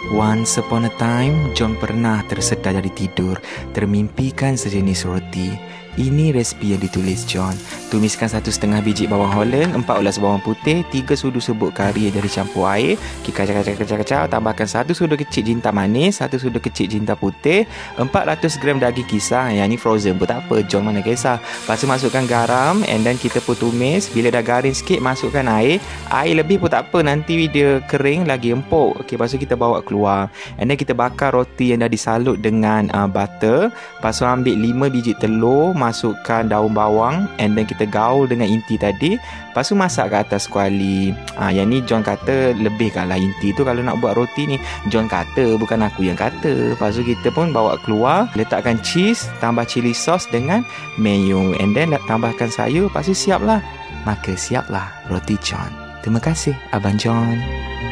Once upon a time, John pernah tersedar dari tidur, termimpikan sejenis roti. Ini resipi yang ditulis John. Tumiskan 1,5 biji bawang Holland, 4 ulas bawang putih, 3 sudu serbuk kari dari campur air. Kacau-kacau. Tambahkan 1 sudu kecil jinta manis, 1 sudu kecil jinta putih, 400 gram daging kisar. Yang ni frozen pun tak apa, John mana kisah. Lepas tu masukkan garam, and then kita pun tumis. Bila dah garing sikit, masukkan air. Air lebih pun tak apa, nanti dia kering lagi empuk. Okey, lepas tu kita bawa keluar. And then kita bakar roti yang dah disalut dengan butter. Lepas tu ambil 5 biji telur, masukkan daun bawang, and then kita gaul dengan inti tadi. Lepas tu masak ke atas kuali. Yang ni John kata lebihkanlah inti tu kalau nak buat roti ni. John kata, bukan aku yang kata. Lepas tu kita pun bawa keluar, letakkan cheese, tambah chili sauce dengan mayo, and then tambahkan sayur. Lepas tu siaplah. Maka siaplah roti John. Terima kasih Abang John.